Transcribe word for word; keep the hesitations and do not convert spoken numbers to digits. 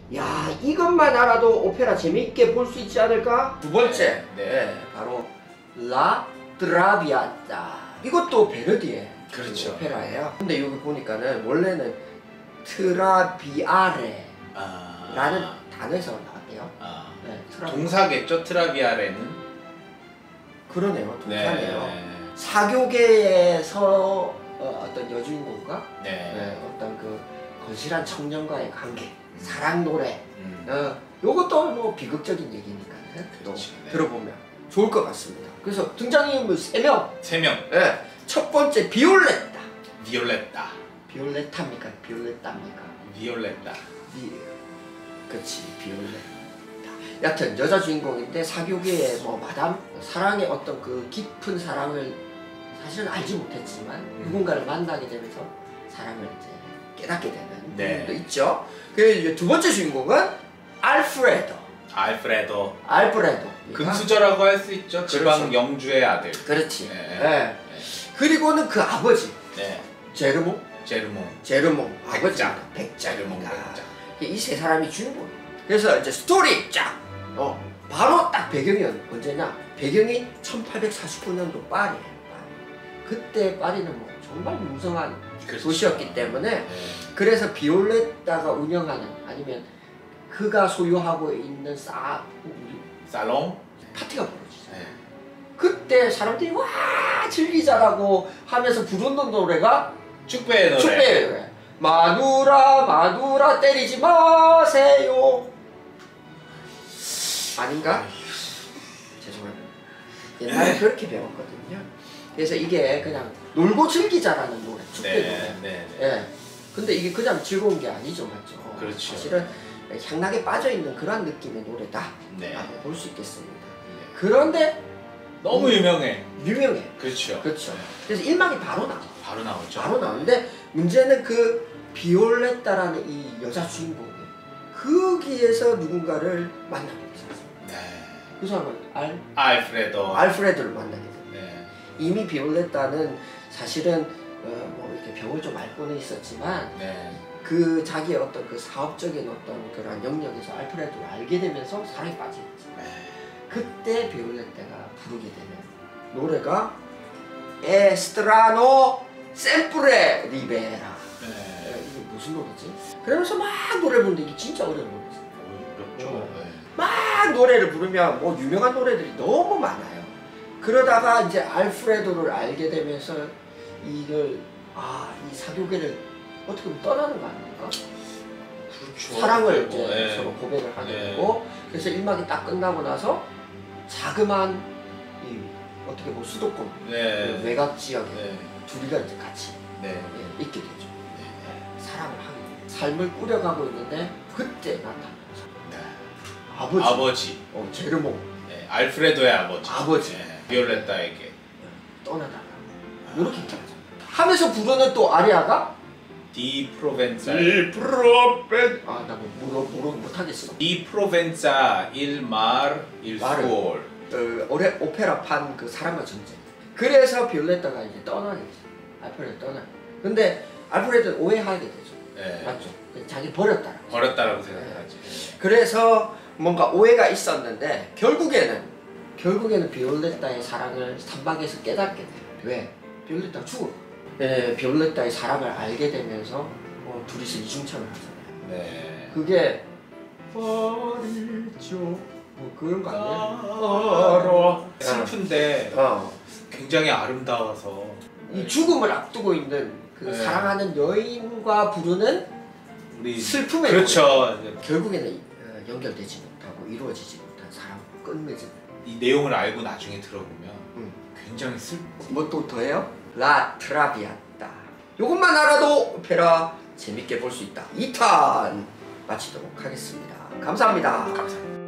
야, 이것만 알아도 오페라 재미있게 볼 수 있지 않을까? 두 번째, 네, 네. 네, 바로 라 트라비아타. 이것도 베르디의 그렇죠. 오페라예요. 근데 여기 보니까는 원래는 트라비아레 아... 라는 단어에서 나왔대요. 아... 네, 트라... 동사겠죠? 트라비아레는? 그러네요. 동사네요. 네. 사교계에서 어, 어떤 여주인공과 네. 네, 어떤 그 건실한 청년과의 관계, 음. 사랑 노래, 음. 어, 요것도 뭐 비극적인 얘기니까 또 그렇죠, 네. 들어보면 좋을 것 같습니다. 그래서 등장인물 세 명. 세 명. 네. 첫 번째 비올레타. 비올레타. 비올레타입니까? 비올레타입니까? 비올레타. 비, 그렇지, 비올레타. 여튼 여자 주인공인데 사교계의 뭐 마담, 사랑의 어떤 그 깊은 사랑을 사실은 알지 못했지만 음. 누군가를 만나게 되면서 사랑을 이제 깨닫게 되는 네. 부분도 있죠. 그리고 두 번째 주인공은 알프레도. 알프레도. 알프레도. 금수저라고 할 수 있죠. 지방 그렇죠. 영주의 아들. 그렇지. 네. 네. 네. 그리고는 그 아버지. 네. 제르몽. 제르몽. 제르몽. 백작. 백작. 제르몽 백작. 이 세 사람이 주인공. 그래서 이제 스토리 쫙. 어, 바로 딱 배경이 언제냐? 배경이 천팔백사십구 년도 파리예요. 파리. 그때 파리는 뭐 정말 무성한 그렇죠. 도시였기 때문에 네. 그래서 비올레타가 운영하는 아니면 그가 소유하고 있는 사 살롱 파티가 벌어지죠. 네. 그때 사람들이 와 즐기자라고 하면서 부르는 노래가 축배의 노래. 축배의 노래. 마누라 마누라 때리지 마세요. 아닌가? 죄송합니다. 옛날에 그렇게 배웠거든요. 그래서 이게 그냥 놀고 즐기자라는 노래, 축배 네, 노래. 네, 네. 예. 근데 이게 그냥 즐거운 게 아니죠, 맞죠? 그렇죠. 사실은 향락에 빠져 있는 그런 느낌의 노래다. 네. 라고 볼 수 있겠습니다. 네. 그런데 너무 음, 유명해. 유명해. 그렇죠. 그렇죠. 네. 그래서 일막이 바로 나와. 바로 나오죠. 바로 나오는데 문제는 그 비올레타라는 이 여자 주인공이 거기에서 누군가를 만나게 됐어요. 네. 그 사람은 알 알프레도. 알프레드를 만나게 됐어요. 네. 이미 비올레타는 사실은 어, 뭐 이렇게 병을 좀 앓고는 있었지만 네. 그 자기의 어떤 그 사업적인 어떤 그런 영역에서 알프레드를 알게 되면서 사랑에 빠지겠죠. 네. 그때 비올레타가 부르게 되는 노래가 에스트라노 셈프레 리베라. 네. 이게 무슨 노래지? 그러면서 막 노래 부르는데 이게 진짜 어려운 노래지. 어렵죠. 어. 네. 막 노래를 부르면 뭐 유명한 노래들이 너무 많아요. 그러다가 이제 알프레도를 알게 되면서 이걸 아, 이 사교계를 어떻게 보면 떠나는 거 아닙니까? 그렇죠. 사랑을 이제 네. 서로 고백을 하게 네. 되고 그래서 일막이 딱 끝나고 나서 자그만 이 어떻게 보면 수도권 네. 그 외곽 지역에 네. 둘이가 이제 같이 네. 예, 있게 되죠. 네. 예, 사랑을 하게 돼요. 삶을 꾸려가고 있는데 그때 나타나서 네. 아버지, 아버지. 어, 제르몽 네. 알프레도의 아버지. 아버지. 네. 비올레타에게 떠나달라 이렇게 얘기하죠. 하면서 부르는 또 아리아가 디 프로벤자. 이 프로벤 아나 뭐 물어 물어 못하겠어. 디 프로벤자 il mar il 말을. suol. 어, 올해 오페라판 그 사랑과 전쟁. 그래서 비올레타가 이제 떠나게 되죠. 알프레드 떠나. 근데 알프레드는 오해하게 되죠. 네. 맞죠? 자기 버렸다. 버렸다라고 생각하지. 그래서 뭔가 오해가 있었는데 결국에는 결국에는 비올레타의 사랑을 산막에서 깨닫게 돼요. 왜? 비올레타가 죽어. 네, 비올레타의 사랑을 알게 되면서 어, 둘이서 이중천을 하잖아요. 네. 그게 파리죠. 뭐 그런 거 아니에요? 아, 슬픈데 어. 굉장히 아름다워서 이 죽음을 앞두고 있는 그 네. 사랑하는 여인과 부르는 우리 슬픔의 그렇죠. 노래. 결국에는 어, 연결되지 못하고 이루어지지 못한 사랑 끝맺음. 이 내용을 알고 나중에 들어보면 음. 굉장히 슬. 뭐 또 더해요? 라 트라비아타. 요것만 알아도 오페라 재밌게 볼 수 있다. 이 탄 마치도록 하겠습니다. 감사합니다. 감사합니다.